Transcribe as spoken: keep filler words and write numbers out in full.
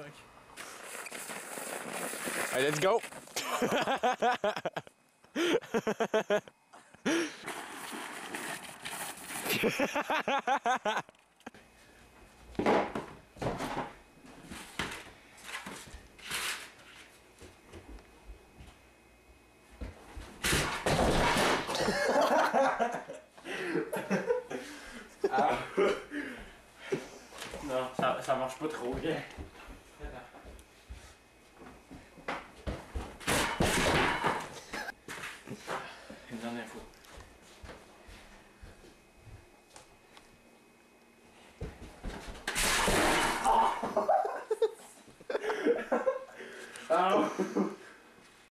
tabarnak. Allez, let's go! Ah. Non, ça, ça marche pas trop bien. Une dernière fois. Ah! Ah!